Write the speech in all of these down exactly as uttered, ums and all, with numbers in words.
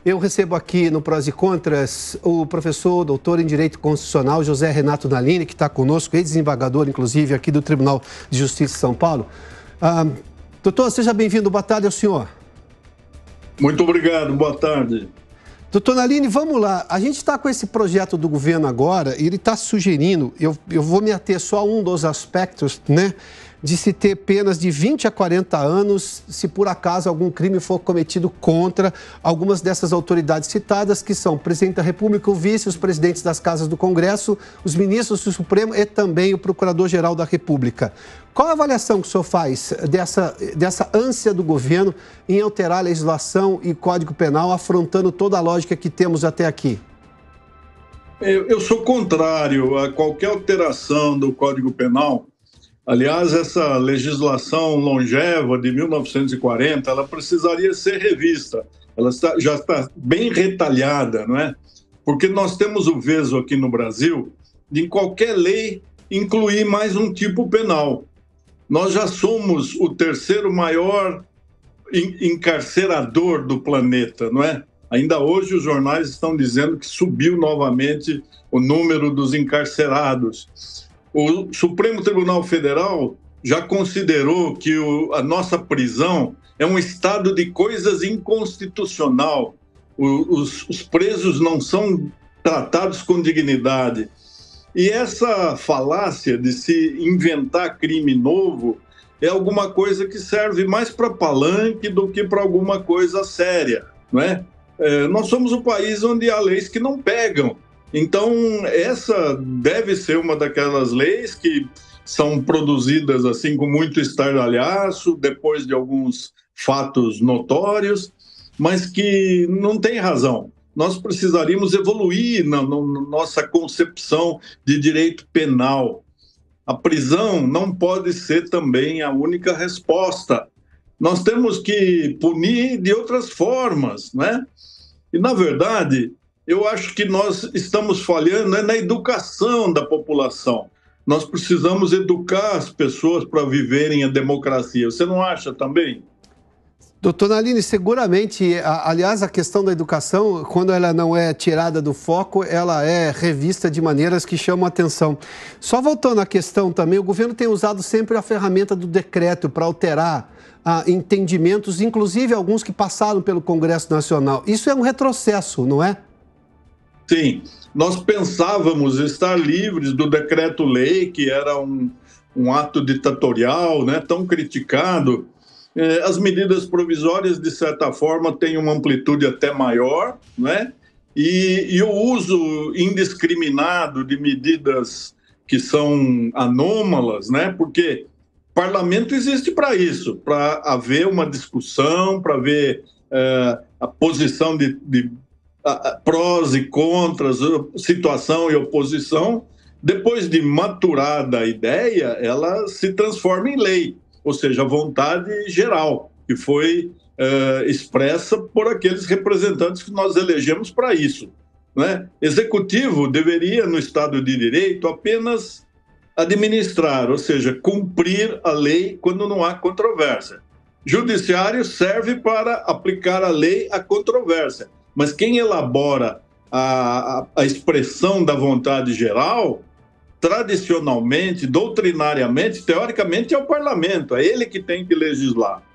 Eu recebo aqui no Prós e Contras o professor, doutor em Direito Constitucional, José Renato Nalini, que está conosco, ex-desembargador, inclusive, aqui do Tribunal de Justiça de São Paulo. Ah, doutor, seja bem-vindo. Boa tarde ao senhor. Muito obrigado. Boa tarde. Doutor Nalini, vamos lá. A gente está com esse projeto do governo agora e ele está sugerindo, eu, eu vou me ater só a um dos aspectos, né? De se ter penas de vinte a quarenta anos se por acaso algum crime for cometido contra algumas dessas autoridades citadas, que são o presidente da República, o vice, os presidentes das casas do Congresso, os ministros do Supremo e também o Procurador-Geral da República. Qual a avaliação que o senhor faz dessa, dessa ânsia do governo em alterar a legislação e Código Penal, afrontando toda a lógica que temos até aqui? Eu, eu sou contrário a qualquer alteração do Código Penal. Aliás, essa legislação longeva de mil novecentos e quarenta, ela precisaria ser revista. Ela está, já está bem retalhada, não é? Porque nós temos o veso aqui no Brasil de, em qualquer lei, incluir mais um tipo penal. Nós já somos o terceiro maior encarcerador do planeta, não é? Ainda hoje os jornais estão dizendo que subiu novamente o número dos encarcerados. O Supremo Tribunal Federal já considerou que o, a nossa prisão é um estado de coisas inconstitucional. O, os, os presos não são tratados com dignidade. E essa falácia de se inventar crime novo é alguma coisa que serve mais para palanque do que para alguma coisa séria, não é? É, nós somos o país onde há leis que não pegam. Então, essa deve ser uma daquelas leis que são produzidas assim com muito estardalhaço, depois de alguns fatos notórios, mas que não tem razão. Nós precisaríamos evoluir na, na nossa concepção de direito penal. A prisão não pode ser também a única resposta. Nós temos que punir de outras formas, né? E, na verdade, eu acho que nós estamos falhando, né, na educação da população. Nós precisamos educar as pessoas para viverem a democracia. Você não acha também? Doutor Nalini, seguramente, aliás, a questão da educação, quando ela não é tirada do foco, ela é revista de maneiras que chamam a atenção. Só voltando à questão também, o governo tem usado sempre a ferramenta do decreto para alterar ah, entendimentos, inclusive alguns que passaram pelo Congresso Nacional. Isso é um retrocesso, não é? Sim, nós pensávamos estar livres do decreto-lei, que era um, um ato ditatorial, né, tão criticado. Eh, as medidas provisórias, de certa forma, têm uma amplitude até maior, né? E, e o uso indiscriminado de medidas que são anômalas, né? Porque parlamento existe para isso, para haver uma discussão, para ver eh, a posição de, de prós e contras, situação e oposição. Depois de maturada a ideia, ela se transforma em lei, ou seja, a vontade geral, que foi uh, expressa por aqueles representantes que nós elegemos para isso, né? Executivo deveria, no Estado de Direito, apenas administrar, ou seja, cumprir a lei quando não há controvérsia. Judiciário serve para aplicar a lei à controvérsia. Mas quem elabora a, a, a expressão da vontade geral, tradicionalmente, doutrinariamente, teoricamente, é o parlamento. É ele que tem que legislar.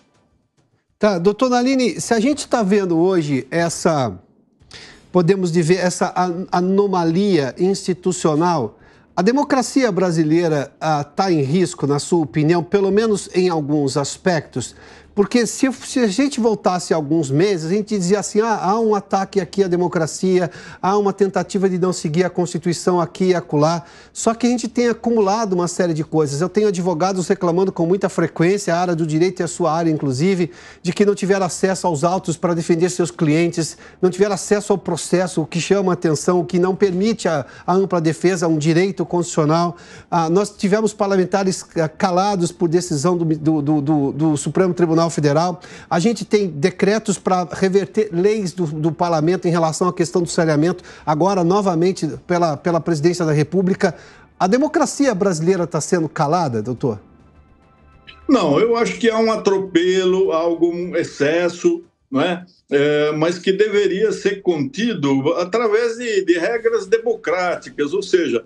Tá, doutor Nalini, se a gente está vendo hoje essa, podemos dizer, essa anomalia institucional, a democracia brasileira está em risco, na sua opinião, pelo menos em alguns aspectos? Porque se, se a gente voltasse alguns meses, a gente dizia assim, ah, há um ataque aqui à democracia, há uma tentativa de não seguir a Constituição aqui e acolá. Só que a gente tem acumulado uma série de coisas. Eu tenho advogados reclamando com muita frequência, a área do direito e a sua área, inclusive, de que não tiveram acesso aos autos para defender seus clientes, não tiveram acesso ao processo, o que chama a atenção, o que não permite a, a ampla defesa, um direito constitucional. Ah, nós tivemos parlamentares calados por decisão do, do, do, do, do Supremo Tribunal Federal. A gente tem decretos para reverter leis do, do parlamento em relação à questão do saneamento, agora novamente pela, pela presidência da República. A democracia brasileira está sendo calada, doutor? Não, eu acho que há um atropelo, há algum excesso. não é? É, mas que deveria ser contido através de, de regras democráticas, ou seja,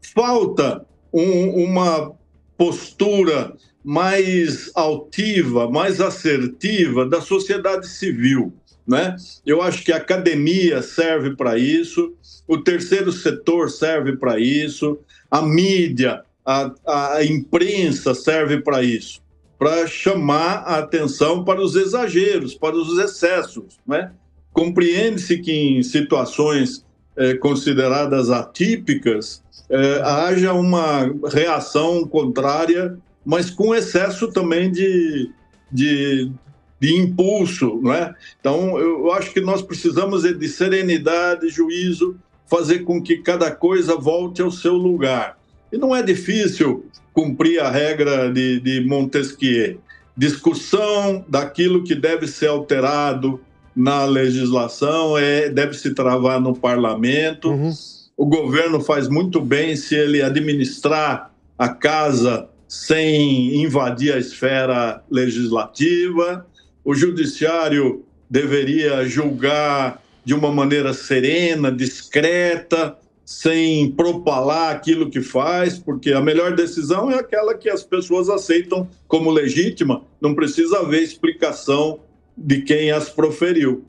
falta um, uma postura mais altiva, mais assertiva da sociedade civil, né? Eu acho que a academia serve para isso, o terceiro setor serve para isso, a mídia, a, a imprensa serve para isso, para chamar a atenção para os exageros, para os excessos, né? Compreende-se que em situações eh, consideradas atípicas eh, haja uma reação contrária, mas com excesso também de, de, de impulso, não é? Então, eu acho que nós precisamos de serenidade, juízo, fazer com que cada coisa volte ao seu lugar. E não é difícil cumprir a regra de, de Montesquieu. Discussão daquilo que deve ser alterado na legislação é, deve se travar no parlamento. Uhum. O governo faz muito bem se ele administrar a casa sem invadir a esfera legislativa. O judiciário deveria julgar de uma maneira serena, discreta, sem propalar aquilo que faz, porque a melhor decisão é aquela que as pessoas aceitam como legítima, não precisa haver explicação de quem as proferiu.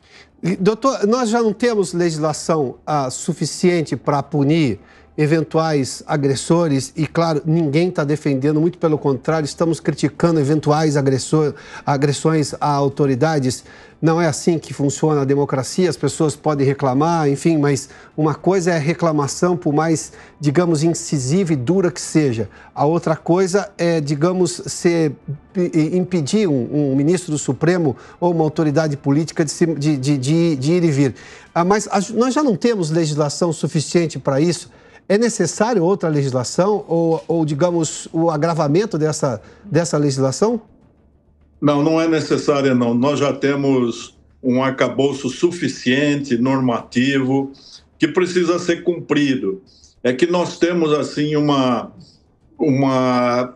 Doutor, nós já não temos legislação ah, suficiente para punir eventuais agressores e, claro, ninguém está defendendo, muito pelo contrário, estamos criticando eventuais agressor, agressões a autoridades. Não é assim que funciona a democracia, as pessoas podem reclamar, enfim, mas uma coisa é a reclamação, por mais, digamos, incisiva e dura que seja. A outra coisa é, digamos, ser, impedir um, um ministro do Supremo ou uma autoridade política de, se, de, de, de, de ir e vir. Ah, mas nós já não temos legislação suficiente para isso. É necessário outra legislação ou, ou, digamos, o agravamento dessa, dessa legislação? Não, não é necessária, não. Nós já temos um arcabouço suficiente, normativo, que precisa ser cumprido. É que nós temos, assim, uma, uma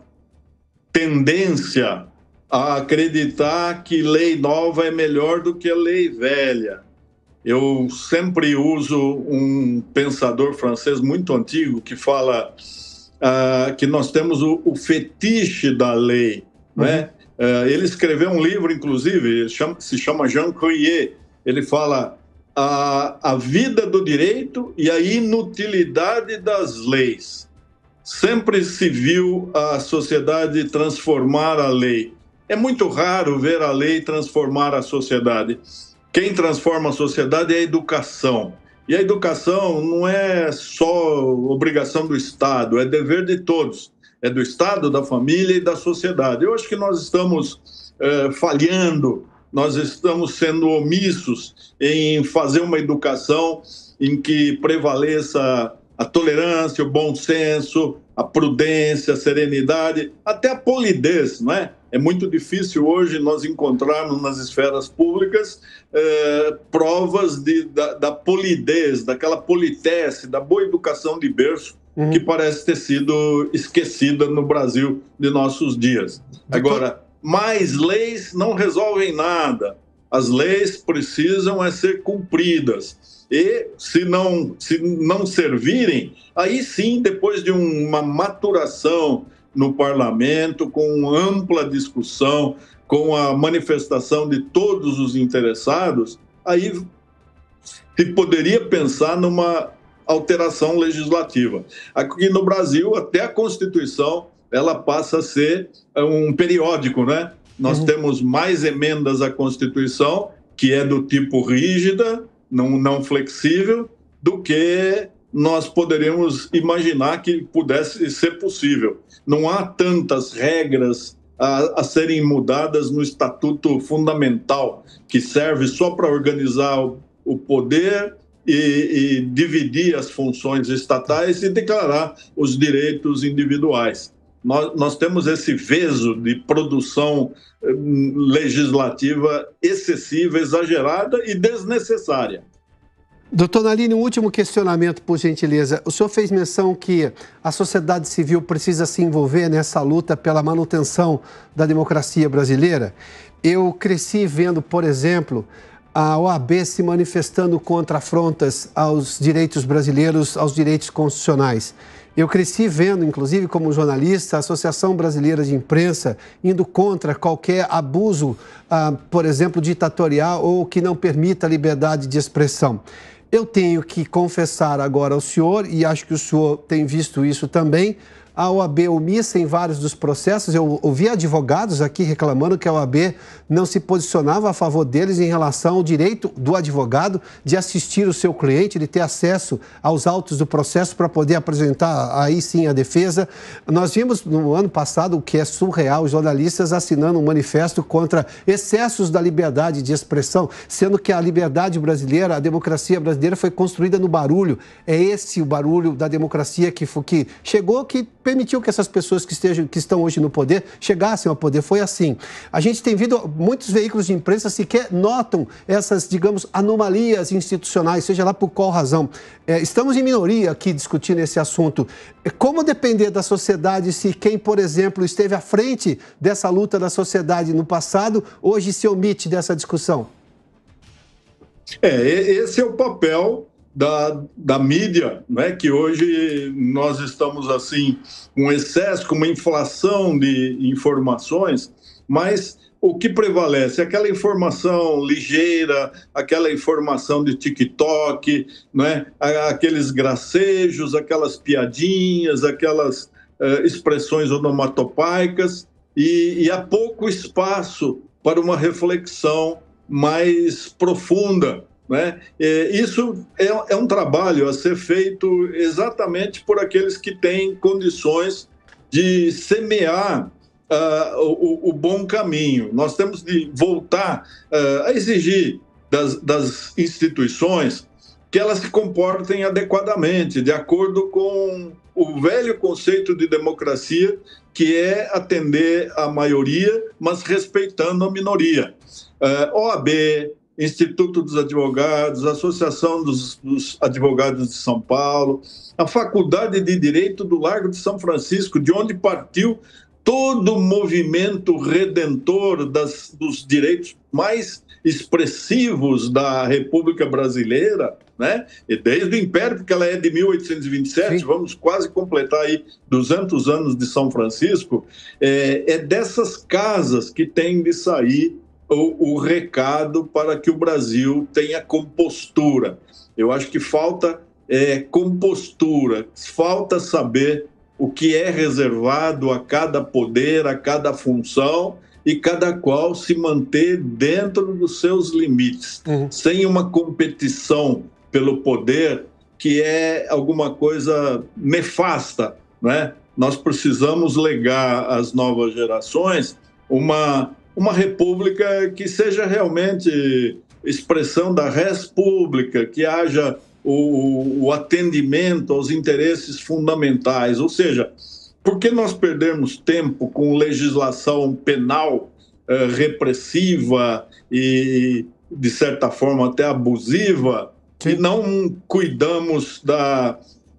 tendência a acreditar que lei nova é melhor do que a lei velha. Eu sempre uso um pensador francês muito antigo que fala uh, que nós temos o, o fetiche da lei, uhum. né? Uh, ele escreveu um livro, inclusive, chama, se chama Jean Coyer. Ele fala a, a vida do direito e a inutilidade das leis. Sempre se viu a sociedade transformar a lei. É muito raro ver a lei transformar a sociedade. Quem transforma a sociedade é a educação. E a educação não é só obrigação do Estado, é dever de todos. É do Estado, da família e da sociedade. Eu acho que nós estamos é, falhando, nós estamos sendo omissos em fazer uma educação em que prevaleça a tolerância, o bom senso, a prudência, a serenidade, até a polidez, não é? É muito difícil hoje nós encontrarmos nas esferas públicas eh, provas de, da, da polidez, daquela politesse, da boa educação de berço, uhum. que parece ter sido esquecida no Brasil de nossos dias. Agora, mais leis não resolvem nada. As leis precisam é ser cumpridas. E se não, se não servirem, aí sim, depois de uma maturação no parlamento, com ampla discussão, com a manifestação de todos os interessados, aí se poderia pensar numa alteração legislativa. Aqui no Brasil, até a Constituição, ela passa a ser um periódico, né? Nós uhum. temos mais emendas à Constituição, que é do tipo rígida, não, não flexível, do que nós poderíamos imaginar que pudesse ser possível. Não há tantas regras a, a serem mudadas no Estatuto Fundamental, que serve só para organizar o, o poder e, e dividir as funções estatais e declarar os direitos individuais. Nós, nós temos esse veso de produção legislativa excessiva, exagerada e desnecessária. Doutor Nalini, um último questionamento, por gentileza. O senhor fez menção que a sociedade civil precisa se envolver nessa luta pela manutenção da democracia brasileira. eu cresci vendo, por exemplo, a O A B se manifestando contra afrontas aos direitos brasileiros, aos direitos constitucionais. Eu cresci vendo, inclusive como jornalista, a Associação Brasileira de Imprensa indo contra qualquer abuso, ah, por exemplo, ditatorial ou que não permita a liberdade de expressão. Eu tenho que confessar agora ao senhor, e acho que o senhor tem visto isso também, a O A B omissa em vários dos processos. Eu ouvi advogados aqui reclamando que a O A B não se posicionava a favor deles em relação ao direito do advogado de assistir o seu cliente, de ter acesso aos autos do processo para poder apresentar aí sim a defesa. Nós vimos no ano passado o que é surreal, os jornalistas assinando um manifesto contra excessos da liberdade de expressão, sendo que a liberdade brasileira, a democracia brasileira foi construída no barulho. É esse o barulho da democracia que, que chegou, que permitiu que essas pessoas que, estejam, que estão hoje no poder chegassem ao poder. Foi assim. A gente tem visto muitos veículos de imprensa sequer notam essas, digamos, anomalias institucionais, seja lá por qual razão. É, estamos em minoria aqui discutindo esse assunto. Como depender da sociedade se quem, por exemplo, esteve à frente dessa luta da sociedade no passado, hoje se omite dessa discussão? É, esse é o papel Da, da mídia, né, que hoje nós estamos assim com excesso, com uma inflação de informações, mas o que prevalece é aquela informação ligeira, aquela informação de TikTok, né, aqueles gracejos, aquelas piadinhas, aquelas uh, expressões onomatopeicas, e, e há pouco espaço para uma reflexão mais profunda. Né? Isso é, é um trabalho a ser feito exatamente por aqueles que têm condições de semear uh, o, o bom caminho. Nós temos de voltar uh, a exigir das, das instituições que elas se comportem adequadamente, de acordo com o velho conceito de democracia, que é atender a maioria, mas respeitando a minoria. Uh, O A B, Instituto dos Advogados, Associação dos, dos Advogados de São Paulo, a Faculdade de Direito do Largo de São Francisco, de onde partiu todo o movimento redentor das, dos direitos mais expressivos da República Brasileira, né? E desde o Império, porque ela é de mil oitocentos e vinte e sete, Sim. Vamos quase completar aí duzentos anos de São Francisco, é, é dessas casas que tem de sair O, o recado para que o Brasil tenha compostura. Eu acho que falta é, compostura, falta saber o que é reservado a cada poder, a cada função, e cada qual se manter dentro dos seus limites, uhum. sem uma competição pelo poder que é alguma coisa nefasta, né? Nós precisamos legar às novas gerações uma uma república que seja realmente expressão da res pública, que haja o, o atendimento aos interesses fundamentais. Ou seja, por que nós perdemos tempo com legislação penal eh, repressiva e, de certa forma, até abusiva, Sim. e não cuidamos da,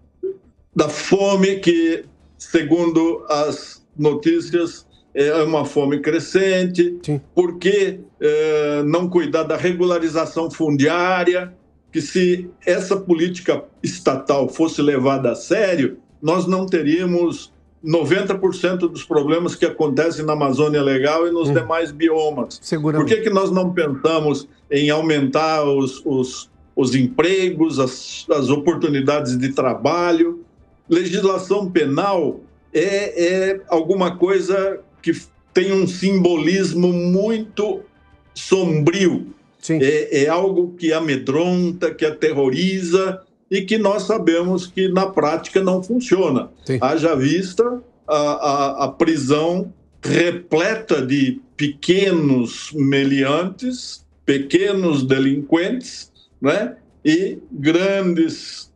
da fome que, segundo as notícias, é uma fome crescente? Sim. Por que eh, não cuidar da regularização fundiária? Que se essa política estatal fosse levada a sério, nós não teríamos noventa por cento dos problemas que acontecem na Amazônia Legal e nos hum. demais biomas. Por que, que nós não pensamos em aumentar os, os, os empregos, as, as oportunidades de trabalho? Legislação penal é, é alguma coisa que tem um simbolismo muito sombrio. É, é algo que amedronta, que aterroriza e que nós sabemos que na prática não funciona. Sim. Haja vista a, a, a prisão repleta de pequenos meliantes, pequenos delinquentes, né? E grandes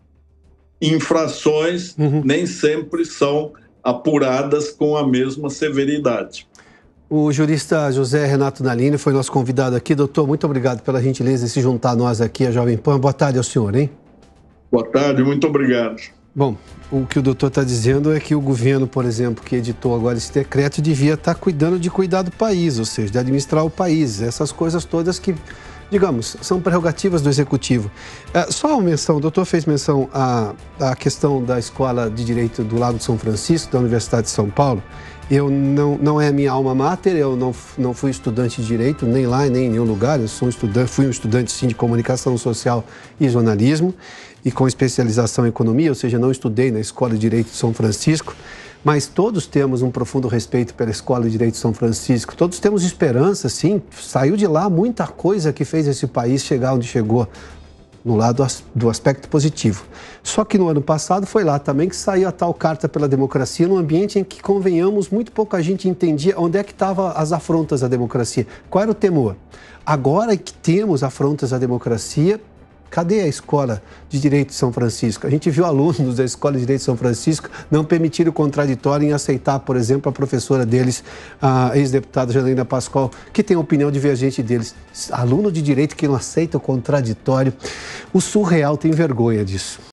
infrações uhum. nem sempre são apuradas com a mesma severidade. O jurista José Renato Nalini foi nosso convidado aqui. Doutor, muito obrigado pela gentileza de se juntar a nós aqui, a Jovem Pan. Boa tarde ao senhor, hein? Boa tarde, muito obrigado. Bom, o que o doutor está dizendo é que o governo, por exemplo, que editou agora esse decreto, devia estar cuidando de cuidar do país, ou seja, de administrar o país. Essas coisas todas que, digamos, são prerrogativas do Executivo. É, só uma menção, o doutor fez menção à, à questão da Escola de Direito do Lago de São Francisco, da Universidade de São Paulo. Eu não, não é a minha alma mater, eu não, não fui estudante de Direito, nem lá, nem em nenhum lugar. Eu sou um estudante, fui um estudante, sim, de Comunicação Social e Jornalismo, e com especialização em Economia, ou seja, não estudei na Escola de Direito de São Francisco, mas todos temos um profundo respeito pela Escola de Direito de São Francisco, todos temos esperança, sim, saiu de lá muita coisa que fez esse país chegar onde chegou, no lado do aspecto positivo. Só que no ano passado foi lá também que saiu a tal Carta pela Democracia, num ambiente em que, convenhamos, muito pouca gente entendia onde é que estavam as afrontas à democracia, qual era o temor. Agora que temos afrontas à democracia, cadê a Escola de Direito de São Francisco? A gente viu alunos da Escola de Direito de São Francisco não permitir o contraditório em aceitar, por exemplo, a professora deles, a ex-deputada Janaína Pascoal, que tem a opinião divergente deles. Aluno de Direito que não aceita o contraditório. O surreal tem vergonha disso.